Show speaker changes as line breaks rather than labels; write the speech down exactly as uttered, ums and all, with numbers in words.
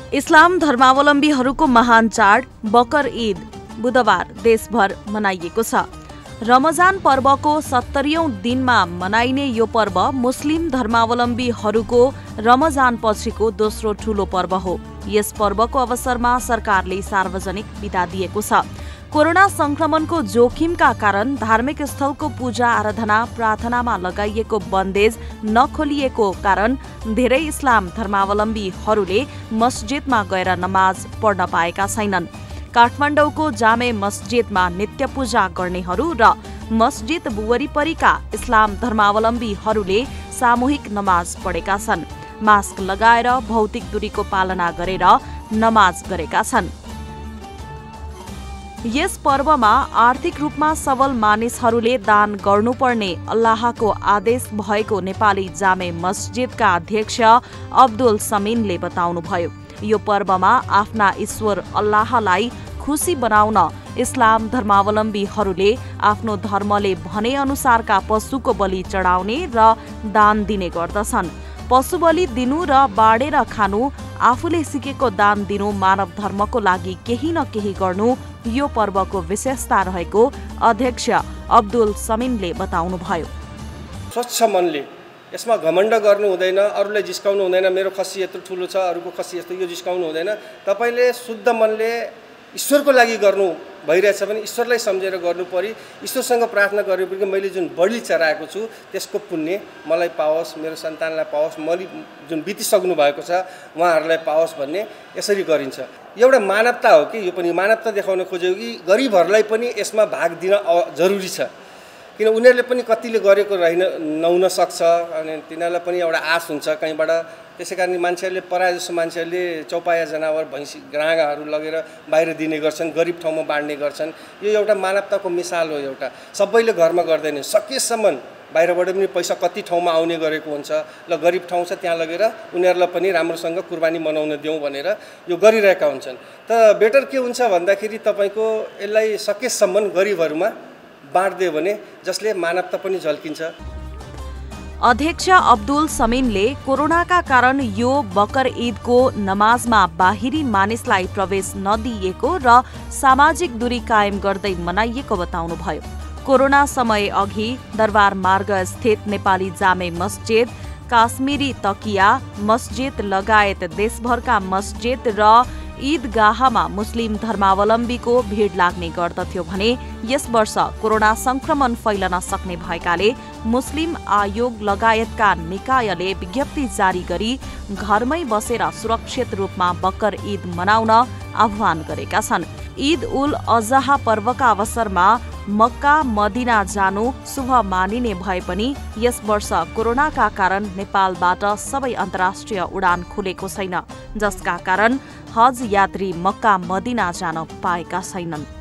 इस्लाम धर्मावलम्बीहरूको महान चाड बकर ईद बुधबार देशभर मनाइएको छ। रमजान पर्वको सत्तरीऔं दिनमा मनाइने यो पर्व मुस्लिम धर्मावलम्बीहरूको रमजान पछिको दोस्रो ठूलो पर्व हो। यस पर्वको अवसरमा सरकारले सार्वजनिक बिदा दिएको छ। कोरोना संक्रमणको जोखिमका कारण धार्मिक स्थलको पूजा आराधना प्रार्थनामा लगाइएको बन्देज नखोलिएको कारण धेरै इस्लाम धर्मावलम्बीहरूले मस्जिदमा गएर नमाज पढ्न पाएका छैनन्। काठमाडौँको जामे मस्जिदमा नित्य पूजा गर्नेहरू र मस्जिद वरिपरिका इस्लाम धर्मावलम्बीहरूले सामूहिक नमाज पढेका छन्। मास्क लगाएर भौतिक दूरीको पालना गरेर नमाज गरेका छन्। यस पर्वमा आर्थिक रूपमा सबल मानिसहरूले दान गर्नुपर्ने अल्लाहको आदेश भएको नेपाली जामे मस्जिदका अध्यक्ष अब्दुल समिनले बताउनुभयो। यो पर्वमा आफ्ना ईश्वर अल्लाहलाई खुसी बनाउन इस्लाम धर्मावलम्बीहरूले आफ्नो धर्मले भने अनुसारका पशुको बलि चढाउने र दान दिने गर्दछन्। पशु बलि दिनु र बाँडेर खानु, आफूले सिकेको दान दिनु, मानव धर्मको लागि केही न केही गर्नु यो पर्वको विशेषता रहेको अध्यक्ष अब्दुल समिनले बताउनुभयो।
स्वच्छ मनले यसमा घमण्ड गर्नु हुँदैन, अरूलाई जिस्काउनु हुँदैन। मेरो खसी यत्रो ठुलो छ, अरूको खसी यस्तो, यो जिस्काउनु हुँदैन। तपाईले शुद्ध मनले ईश्वरको लागि गर्नु भइरहेछ भने ईश्वरलाई सम्झेर गर्नु परि, ईश्वरसँग प्रार्थना गर्नु। मैले जुन बलि चढाएको छु त्यसको पुण्य मलाई पाओस्, मेरो सन्तानलाई पाओस्, मैले जुन बितिसक्नु भएको छ उहाँहरूलाई पाओस् भन्ने यसरी गरिन्छ। एउटा मानवता हो कि यो पनि मानवता देखाउन खोजेको कि गरिबहरूलाई पनि यसमा भाग दिन जरुरी छ। किन उनीहरूले पनि कतिले गरेको रहेन नहुन सक्छ अनि तिनीहरूलाई पनि एउटा आश हुन्छ कहीँबाट। त्यसै कारण मान्छेहरूले प्रायः जस्तो मान्छेहरूले चौपाया जनावर भैँसी गाँगाहरू लगेर बाहिर दिने गर्छन्, गरिब ठाउँमा बाँड्ने गर्छन्। यो एउटा मानवताको मिसाल हो। एउटा सबैले घरमा गर्दैन, सकेसम्म बाहिरबाट पनि पैसा कति ठाउँमा आउने गरेको हुन्छ। ल गरिब ठाउँ छ त्यहाँ लगेर उनीहरूलाई पनि राम्रोसँग कुर्बानी मनाउन दिउँ भनेर यो गरिरहेका हुन्छन्। त बेटर के हुन्छ भन्दाखेरि तपाईँको यसलाई सकेसम्म गरिबहरूमा बाँड्दियो भने जसले मानवता पनि झल्किन्छ।
अध्यक्ष अब्दुल समिनले कोरोनाका कारण यो बकर ईदको नमाजमा बाहिरी मानिसलाई प्रवेश नदिएको र सामाजिक दूरी कायम गर्दै मनाइएको बताउनुभयो। कोरोना समय अघि दरबार मार्ग स्थित नेपाली जामे मस्जिद, काश्मीरी तकिया मस्जिद लगायत देशभरका मस्जिद र ईदगाहमा मुस्लिम धर्मावलम्बीको भीड़ लाग्ने गर्दथ्यो भने यस वर्ष कोरोना संक्रमण फैलन सक्ने भएकाले मुस्लिम आयोग लगायतका निकायले विज्ञप्ति जारी गरी घरमै बसेर सुरक्षित रूपमा बकर ईद मनाउन आह्वान गरेका छन्। ईद उल अजहा पर्वका अवसरमा मक्का मदिना जानु शुभ मानिने भए पनि यस वर्ष कोरोनाका कारण नेपालबाट सबै अन्तर्राष्ट्रिय उडान खुलेको छैन, जसका कारण हज यात्री मक्का मदिना जान पाएका छैनन्।